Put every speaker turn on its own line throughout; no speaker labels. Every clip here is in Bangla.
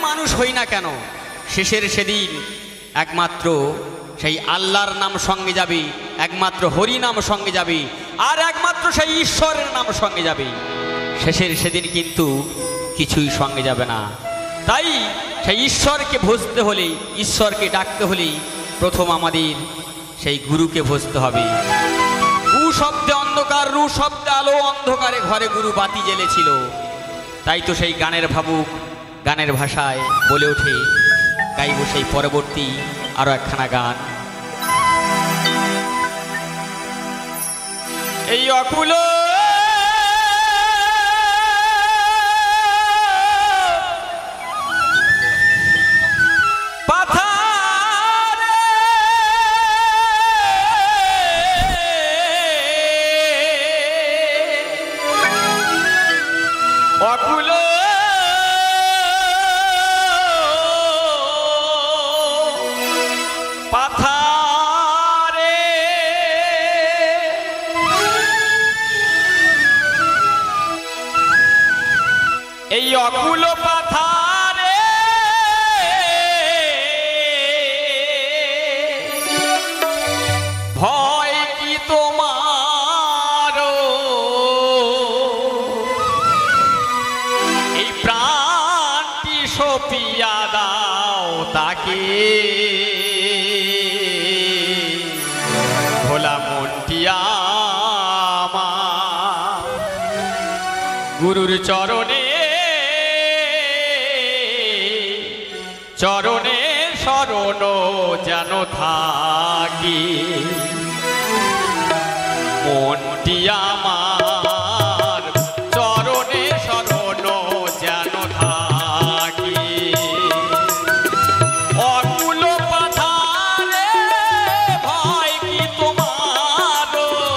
মানুষ হই না কেন, শেষের সেদিন একমাত্র সেই আল্লাহর নাম সঙ্গে যাবে, একমাত্র হরি নাম সঙ্গে যাবে, আর একমাত্র সেই ঈশ্বরের নাম সঙ্গে যাবে। শেষের সেদিন কিন্তু কিছুই সঙ্গে যাবে না। তাই সেই ঈশ্বরকে ভজতে হলে, ঈশ্বরকে ডাকতে হলে প্রথম আমাদের সেই গুরুকে ভজতে হবে। উ শব্দে অন্ধকার, রু শব্দে আলো, অন্ধকারে ঘরে গুরু বাতি জ্বেলেছিল। তাই তো সেই গানের ভাবুক গানের ভাষায় বলে ওঠে, গাইব সেই পরবর্তী আরো একখানা গান। এই অকুল এই অকুল পাথারে ভয় কি তোমার, এই প্রাণটি সপিয়া দাও তাকে, ভোলা মনটি আমার গুরুর চরণে, চরণে শরণ যেন থাকি, মনটি আমার চরণে শরণ যেন থাকি। অকুল পাথারে ভয় কি তোমার,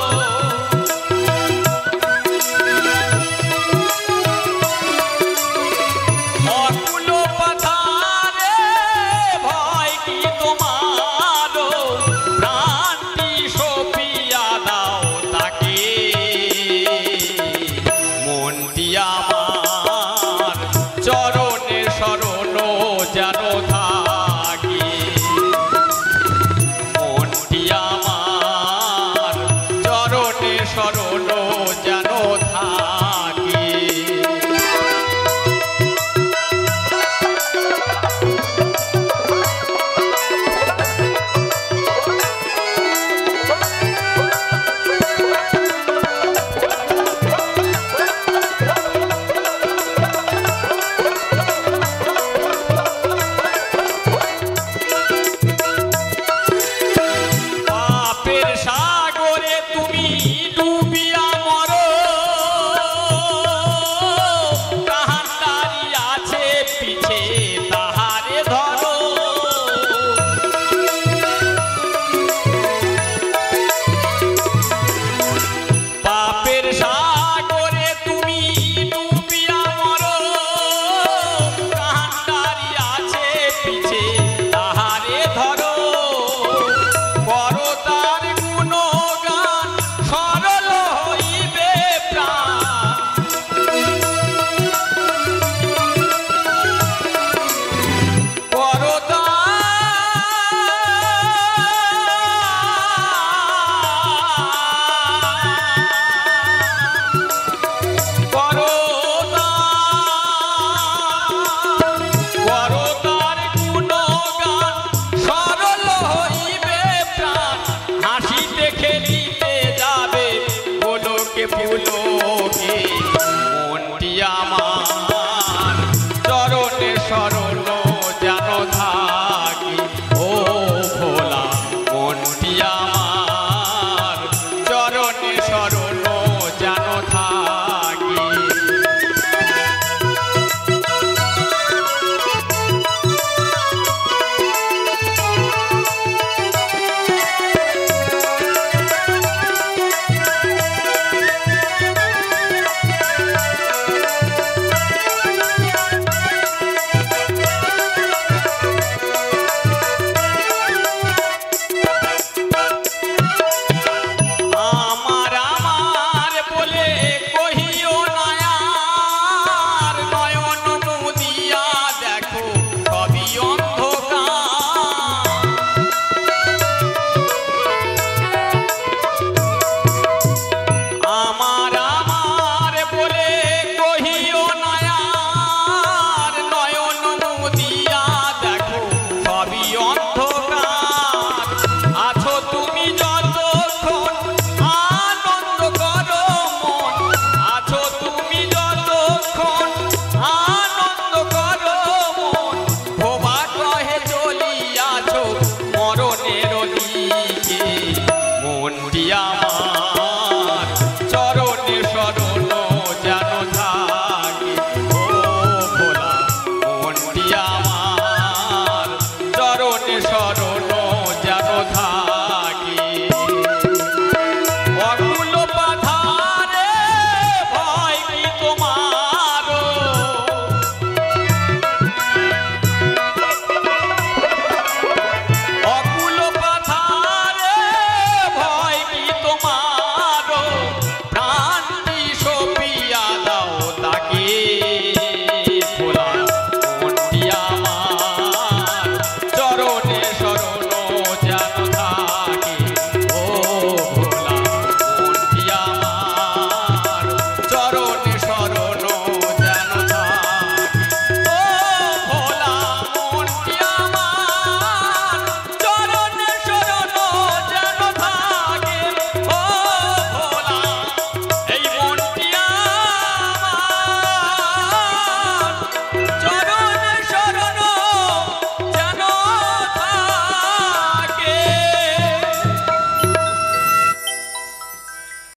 অকুল পাথারে ভয় কি তোমার, প্রাণটি সপিয়া দাও তাকে, মনটি আমার চরণে শরণ যেন থাকি, মনটি আমার চরণে শরণ যেন থাকি। পাপের সাগরে তুমি ডুবিয়া মরো, তাহার দাড়ি আছে পিছে তাহারে ধরো, পাপের সাগরে তুমি ডুবিয়া মরো, তাহার দাড়ি আছে পিছে তাহারে ধরো, করো তার গুণগান সরল হইবে প্রাণ, করো তার গুণগান সরল হইবে প্রাণ, হাসিতে খেলিতে যাবে গোলকে পুলকে, মনটি আমার চরণে শরণ